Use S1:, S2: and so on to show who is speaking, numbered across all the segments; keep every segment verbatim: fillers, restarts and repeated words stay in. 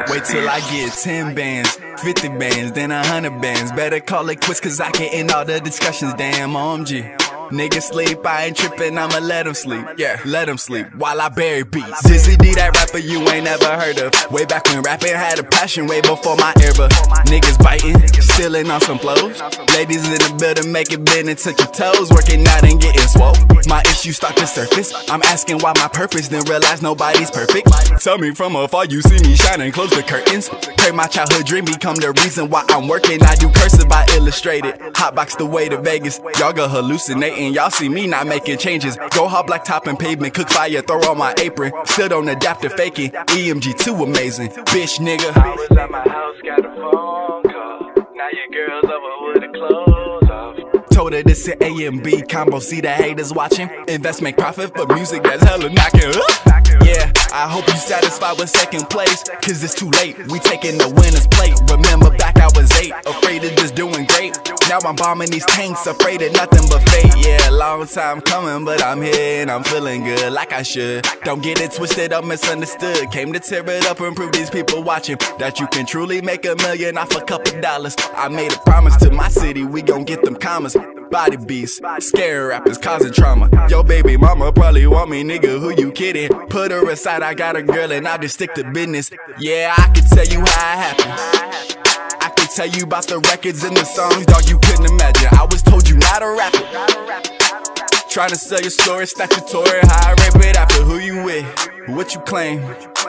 S1: Wait till I get ten bands, fifty bands, then a hundred bands. Better call it quits cause I can't end all the discussions, damn O M G. Niggas sleep, I ain't trippin', I'ma let them sleep. Yeah, let them sleep while I bury beats. Dizzy D, that rapper you ain't never heard of. Way back when rapping had a passion, way before my era. Niggas biting, stealing on some flows. Ladies in the building, make it bend and touch your toes. Working out and getting swole. My issues start to surface. I'm asking why my purpose, then realize nobody's perfect. Tell me from afar, you see me shining, close the curtains. Pray my childhood dream become the reason why I'm working. I do cursive, I illustrate it. Hotbox the way to Vegas. Y'all go hallucinate. And y'all see me not making changes. Go hard black top and pavement, cook fire, throw on my apron. Still don't adapt to faking. E M G too amazing, bitch nigga.
S2: I was at my house, got a phone call. Now your girl's over with the clothes off.
S1: Told her this an A and B combo, see the haters watching. Invest, make profit for music that's hella knocking up. Yeah, I hope you satisfied with second place, cause it's too late, we taking the winner's plate. Remember back I was eight, afraid of just doing great. Now I'm bombing these tanks, afraid of nothing but fate. Yeah, long time coming, but I'm here and I'm feeling good like I should. Don't get it twisted or misunderstood. Came to tear it up and prove these people watching that you can truly make a million off a couple dollars. I made a promise to my city, we gon' get them commas. Body beasts, scare rappers causing trauma. Yo baby mama probably want me, nigga, who you kidding? Put her aside, I got a girl and I just stick to business. Yeah, I can tell you how it happened. I can tell you about the records and the songs, dog, you couldn't imagine. I was told you not a rapper. Trying to sell your story, statutory, how I rap it after who you with, what you claim.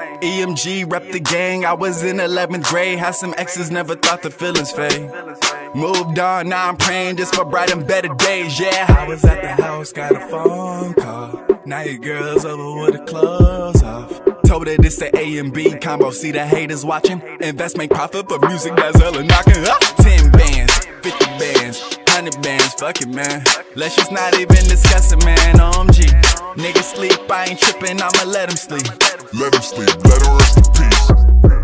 S1: E M G, rep the gang, I was in eleventh grade. Had some exes, never thought the feelings fade. Moved on, now I'm praying just for bright and better days, yeah. I was at the house, got a phone call. Now your girl's over with the clothes off. Told her this the A and B combo, see the haters watching. Invest, make profit for music that's hella knocking up. Ten bands, fifty bands, hundred bands, fuck it man. Let's just not even discuss it man, O M G. Niggas sleep, I ain't trippin', I'ma let them sleep.
S3: Let him sleep, let him rest in peace.